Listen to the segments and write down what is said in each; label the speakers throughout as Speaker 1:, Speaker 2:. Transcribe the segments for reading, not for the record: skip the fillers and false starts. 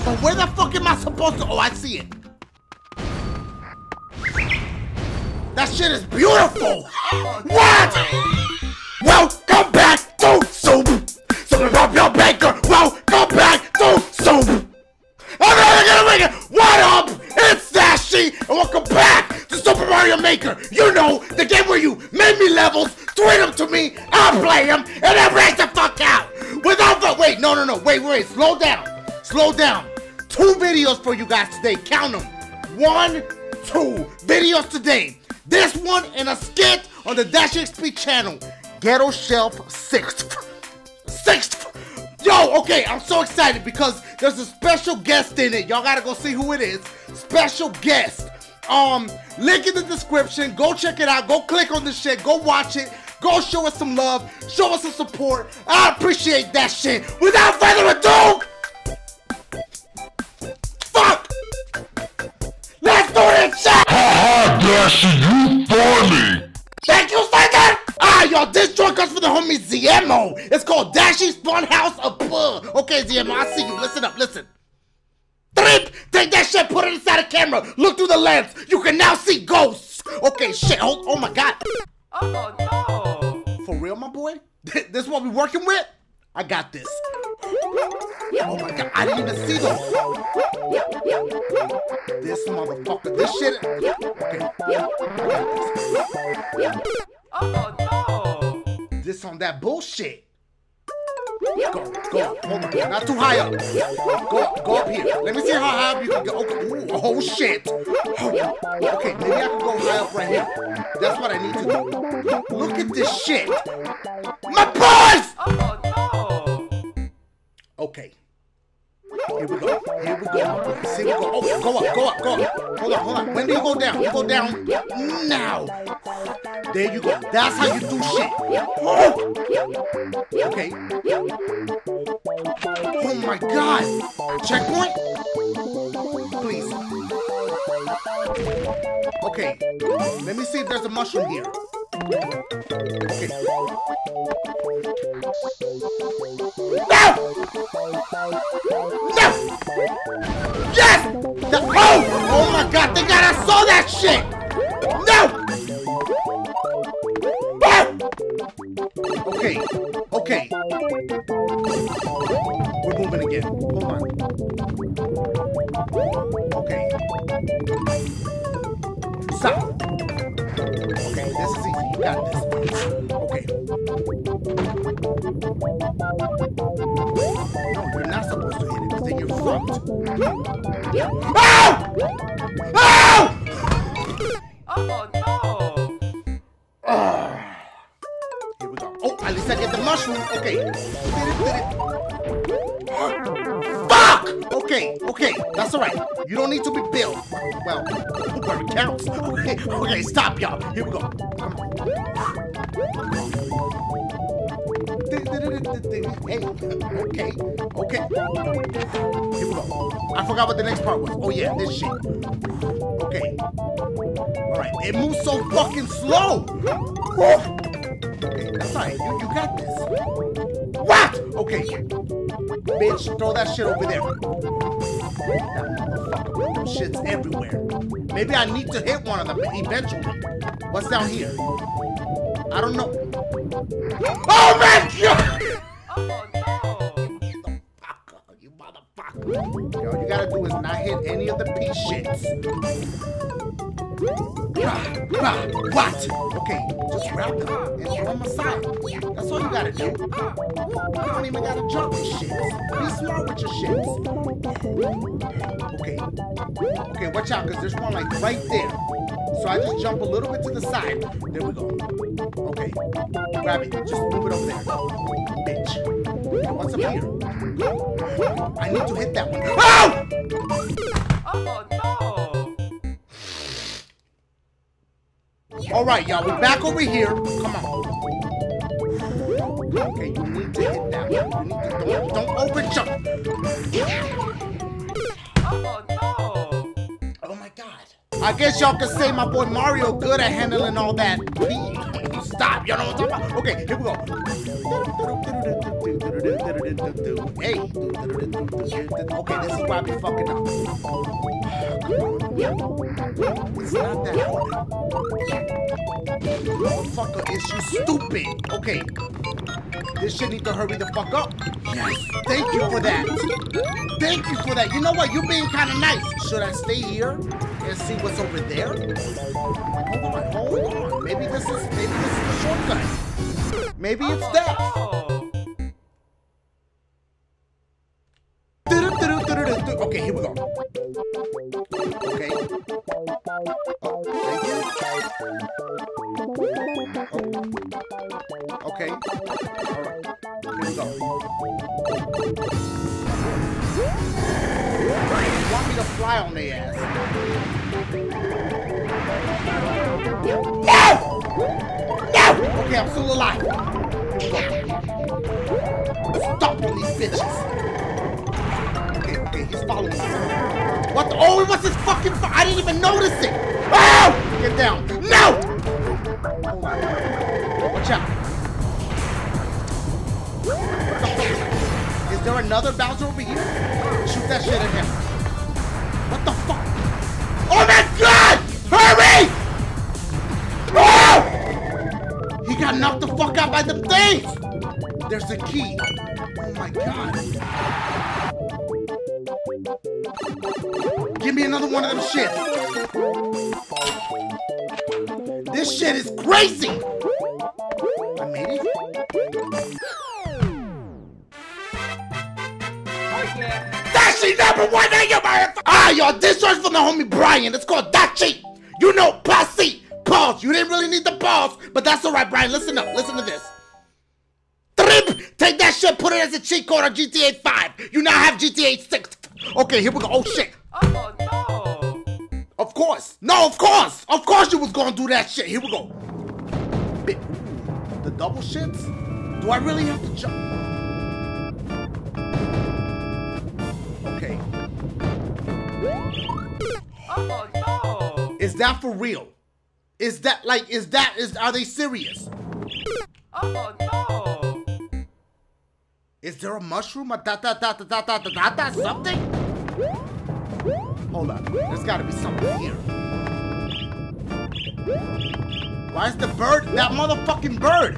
Speaker 1: But where the fuck am I supposed to? Oh, I see it. That shit is beautiful. What? Welcome back to Soup. Something about your baker. Welcome back to Soup. What up? It's Dashy, and welcome back to Super Mario Maker. You know, the game where you make me levels, tweet them to me, I'll play them, and then race the fuck out. Without the wait, slow down. 2 videos for you guys today. Count them. 1, 2 videos today. This one and a skit on the Dash XP channel. Ghetto Shelf 6th. Yo, okay, I'm so excited because there's a special guest in it. Y'all gotta go see who it is. Special guest. Link in the description. Go check it out. Go click on the shit. Go watch it. Go show us some love. Show us some support. I appreciate that shit. Without further ado, fuck! Let's do this shit!
Speaker 2: Haha, Dashy, you funny!
Speaker 1: Thank you, Satan! Yo, this joint comes from the homie Ziemo. It's called Dashy's Funhouse of Puh. Okay, Ziemo, I see you. Listen up, listen. Trip! Take that shit, put it inside the camera. Look through the lens. You can now see ghosts. Okay, shit. Oh my god.
Speaker 3: Oh no!
Speaker 1: For real, my boy? This is what we working with? I got this. Oh my god, I didn't even see those. This motherfucker, this shit. Okay.
Speaker 3: Oh no!
Speaker 1: This on that bullshit. Go. Hold on, not too high up. Go up here. Let me see how high up you can go. Okay. Ooh, oh shit. Okay, maybe I can go high up right here. That's what I need to do. Look at this shit. My boys!
Speaker 3: Oh no!
Speaker 1: Okay. Here we go, my boys. Here we go. Oh, go up. Hold on. When do you go down? You go down now. There you go. That's how you do shit. Oh. Okay. Oh my god. Checkpoint? Please. Okay. Let me see if there's a mushroom here. Okay. No! Yes! Oh my god, thank god I saw that shit! No! Okay. We're moving again. Hold on. Okay. Stop. Okay, this is easy. You got this. Okay. No, you're not supposed to hit it because then you're fucked. Oh!
Speaker 3: Oh no!
Speaker 1: Here we go. Oh, at least I get the mushroom. Okay. Did it. Fuck! Okay. That's alright. You don't need to be built. Well, where it counts. Okay, stop, y'all. Here we go. Come on. Hey, okay. Here we go. I forgot what the next part was. Oh yeah, this shit. Okay. Alright, it moves so fucking slow. Okay, that's alright. You got this. What? Okay. Bitch, throw that shit over there. That motherfucker with them shits everywhere. Maybe I need to hit one of them eventually. What's down here? I don't know. Oh my god!
Speaker 3: Oh no!
Speaker 1: You motherfucker. Yo, all you gotta do is not hit any of the pea shits. What? Okay, just grab them and throw them aside. That's all you gotta do. You don't even gotta jump with shits. Be smart with your shits. Okay, watch out, because there's one like right there. So I just jump a little bit to the side. There we go. Okay, grab it. Just move it over there. Bitch. Okay, what's up here? I need to hit that one. Oh!
Speaker 3: Oh no!
Speaker 1: Alright, y'all, we're back over here. Come on. Okay, you need to hit that one. You need to don't over jump.
Speaker 3: Oh no!
Speaker 1: Oh my god. I guess y'all can say my boy Mario good at handling all that. Stop, y'all know what I'm talking about? Okay, here we go. Hey. Okay, this is why I be fucking up. It's not that hard. Motherfucker, is you stupid? Okay. This shit need to hurry the fuck up. Yes. Thank you for that. Thank you for that. You know what? You being kind of nice. Should I stay here and see what's over there? Hold on. Maybe this is the shortcut. Maybe it's that. Okay, here we go. Okay. Oh, thank you. Oh. Okay. All right. Here we go. You want me to fly on their ass? No! No! Okay, I'm still alive. Here we go. Stop on these bitches. Okay, he's following me. What the? Oh, it was his fucking I didn't even notice it. Oh! Get down. No! Hold on. Watch out. What the fuck? Is there another bouncer over here? Shoot that shit at him. What the fuck? Oh my god! Hurry! Oh! He got knocked the fuck out by them things! There's the key. Oh my god. Give me another one of them shit. This shit is crazy! I made it? Dashi #1, you motherfucker! Ah, y'all, this one's from the homie Brian. It's called Dashi. You know, posse. Pause. You didn't really need the pause, but that's alright, Brian. Listen up. Listen to this. Trip! Take that shit, put it as a cheat code on GTA 5. You now have GTA 6. Okay, here we go. Oh, shit.
Speaker 3: Oh no!
Speaker 1: Of course. No, of course. Of course you was gonna do that shit. Here we go. The double shits? Do I really have to jump? Okay.
Speaker 3: Oh no!
Speaker 1: Is that for real? Is that are they serious?
Speaker 3: Oh no!
Speaker 1: Is there a mushroom? A something? Hold on. There's gotta be something here. Why is the bird? That motherfucking bird!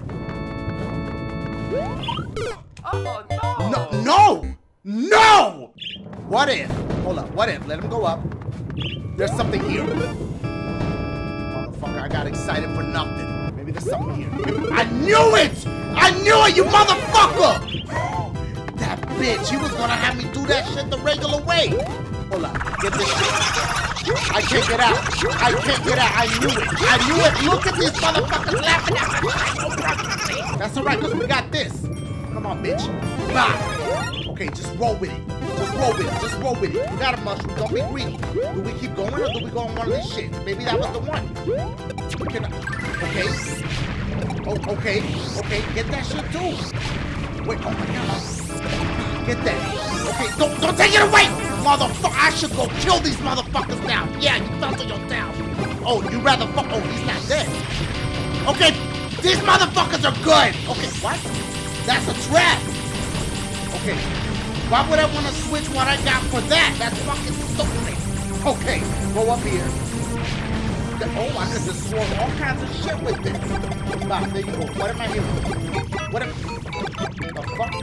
Speaker 3: Oh no!
Speaker 1: No! No! What if? Hold up. What if? Let him go up. There's something here. Motherfucker, I got excited for nothing. Maybe there's something here. I knew it! I knew it, you motherfucker! That bitch, he was gonna have me do that shit the regular way. Hold up. Get this shit. I can't get out. I can't get out. I knew it. I knew it. Look at these motherfuckers laughing at me. That's alright, because we got this. Come on, bitch. Bye. Okay, just roll with it. Just roll with it. Just roll with it. We got a mushroom. Don't be greedy. Do we keep going or do we go on one of these shits? Maybe that was the one. Okay. Oh, okay. Okay, get that shit too. Wait, oh my god. Get that. Okay, don't take it away! Motherfucker, I should go kill these motherfuckers now. Yeah, you fell to yourself. Oh, you rather fuck. Oh, he's not dead. Okay, these motherfuckers are good. Okay, what? That's a trap. Okay, why would I want to switch what I got for that? That's fucking stupid. Okay, go up here. Oh, I could destroy all kinds of shit with this. Stop, there you go. What am I hearing? What am the fuck?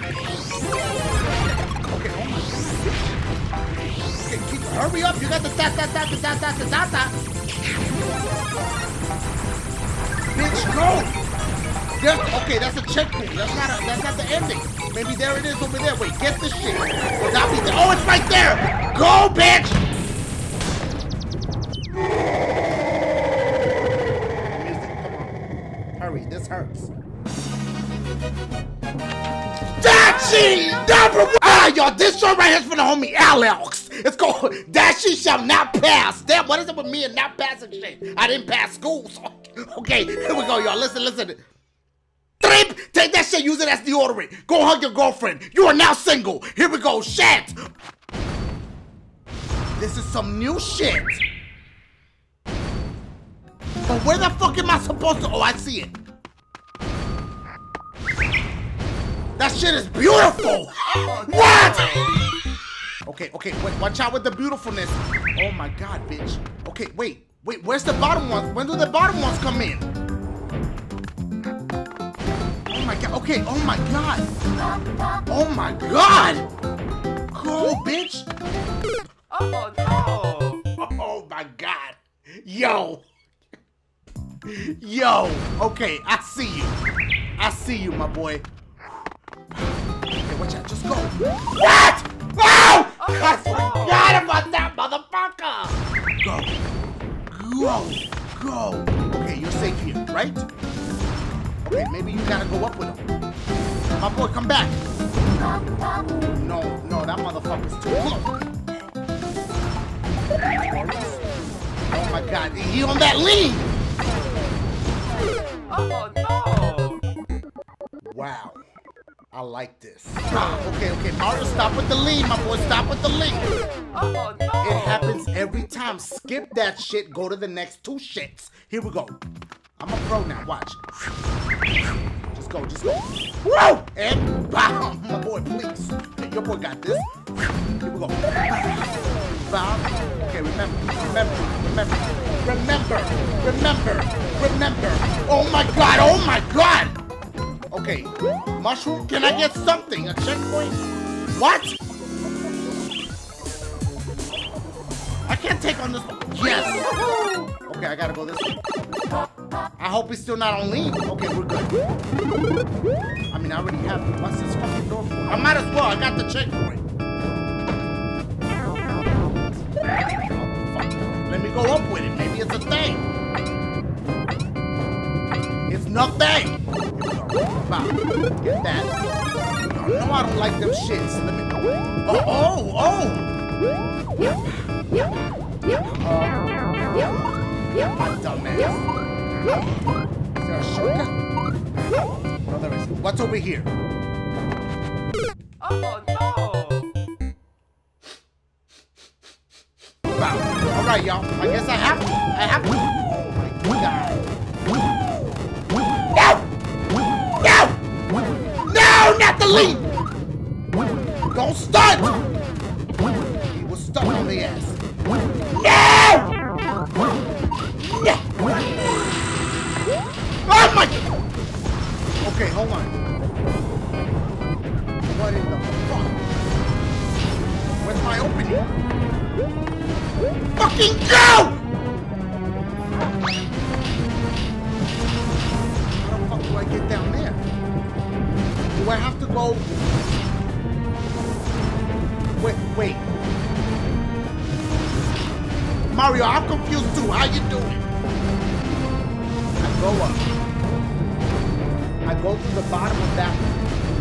Speaker 1: Okay, oh my god. Okay, hurry up. You got the da. Bitch, go. Okay, that's a checkpoint. That's not the ending. Maybe there it is over there. Wait, get this shit. Oh, it's right there. Go, bitch. Hurry, this hurts. Dashi #1! Ah, y'all, this show right here is for the homie Alex. It's called Dashi Shall Not Pass. Damn, what is it with me and not passing shit? I didn't pass school, so. Okay, here we go, y'all. Listen. Trip! Take that shit, use it as deodorant. Go hug your girlfriend. You are now single. Here we go, shit! This is some new shit. But where the fuck am I supposed to? Oh, I see it. That shit is beautiful. What? Okay, wait, watch out with the beautifulness. Oh my God, bitch. Okay, wait, where's the bottom ones? When do the bottom ones come in? Oh my God, okay, oh my God. Oh my God. Go, bitch.
Speaker 3: Oh no!
Speaker 1: Oh my God. Yo. Yo. Okay, I see you. I see you, my boy. Okay, watch out. Just go. What? Oh! I forgot about that motherfucker. Go. Okay, you're safe here, right? Okay, maybe you gotta go up with him. My boy, come back. No, that motherfucker's too close. Oh my God, he on that lead!
Speaker 3: Oh no!
Speaker 1: Wow, I like this. Okay, Mario, stop with the lead, my boy, stop with the lead.
Speaker 3: Oh no!
Speaker 1: It happens every time. Skip that shit, go to the next two shits. Here we go. I'm a pro now, watch. Just go. Woo! And bam! My boy, please. Hey, your boy got this. Here we go. Bam. Okay, remember. Oh my God. Okay, mushroom, can I get something? A checkpoint? What? I can't take on this one. Yes! Okay, I gotta go this way. I hope he's still not on lead. Okay, we're good. I mean, I already have it. What's this fucking door for? I might as well. I got the checkpoint. Let me go up with it. Maybe it's a thing. It's nothing. Wow. Get that. No, I don't like them shits. Let me go. Oh! My dumbass. Is there a shortcut? No, there isn't. What's over here?
Speaker 3: Oh no!
Speaker 1: Wow. Alright, y'all. I guess I have to. Oh my God. No, not the lead! Don't stunt! He was stuck on the ass. No! Oh my! Okay, hold on. What in the fuck? Where's my opening? Fucking go! How the fuck do I get down there? Do I have to go? Wait. Mario, I'm confused too. How you doing? I go up. I go to the bottom of that one.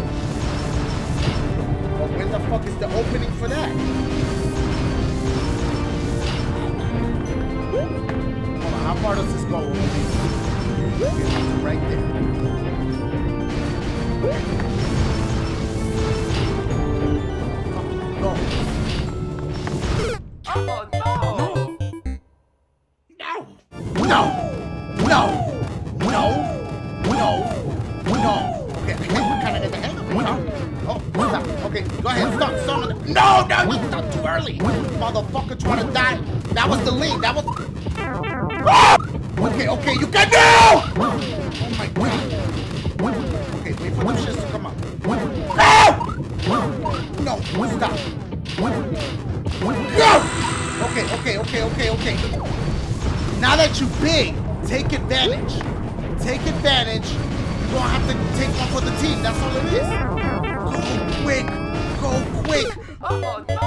Speaker 1: But when the fuck is the opening for that? Hold on, how far does this go over there? Right there. Go.
Speaker 3: Oh no!
Speaker 1: No. Okay, we kind of get the hang of it, huh? Oh, stop. Okay, go ahead, stop. No, you stopped too early. Motherfucker trying to die. That was the lead. That was... Okay, you can do! Oh my God. Okay, wait for them shits to come up. No, stop. Go! Okay. Now that you're big, take advantage. You're gonna have to take one for the team. That's all it is. Go quick.
Speaker 3: Oh no!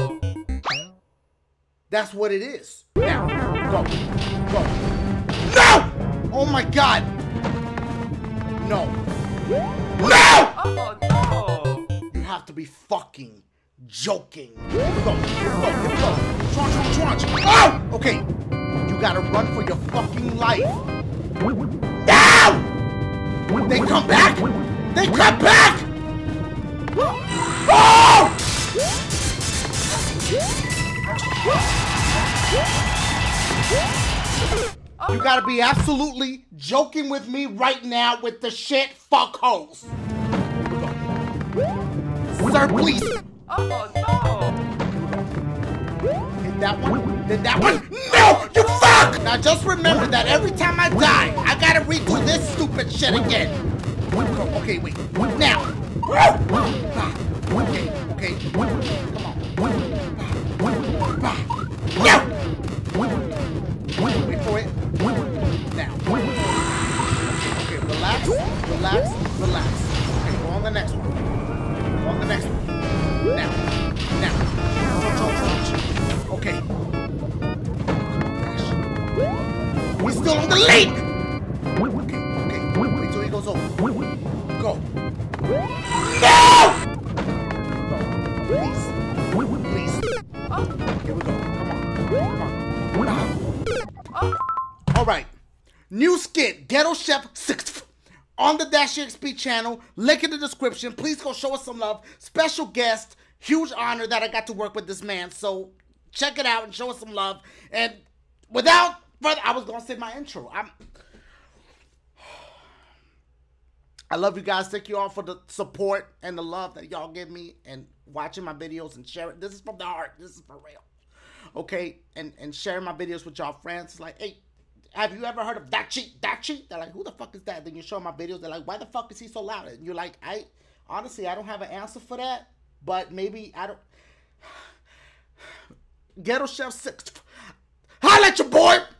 Speaker 1: That's what it is. Now, go. No! Oh my God. No.
Speaker 3: Oh no!
Speaker 1: You have to be fucking joking. Here we go. Trunch. Oh! Okay. You gotta run for your fucking life. No! They come back! Oh! You gotta be absolutely joking with me right now with the shit fuck hoes. sir, please.
Speaker 3: Oh no!
Speaker 1: Hit that one. Then that one. No, you fuck! Now just remember that every time I die, I gotta redo this stupid shit again. Okay, wait. Now. Okay. Come on. No! Wait for it. Now. Okay, relax. Okay, go on the next one. Now. Okay. We're still on the lead! Okay. Wait till he goes over. Go. No! Please. Here we go. Come on. All right. New skit, Ghetto Chef 6 on the DashieXP channel. Link in the description. Please go show us some love. Special guest. Huge honor that I got to work with this man. So check it out and show us some love. And without further, I was going to say my intro. I love you guys. Thank you all for the support and the love that y'all give me and watching my videos and sharing. This is from the heart. This is for real. Okay? And sharing my videos with y'all friends. Like, hey, have you ever heard of Dachi? They're like, who the fuck is that? Then you show my videos. They're like, why the fuck is he so loud? And you're like, honestly, I don't have an answer for that. But maybe I don't. Ghetto Chef 6. Holla at your boy.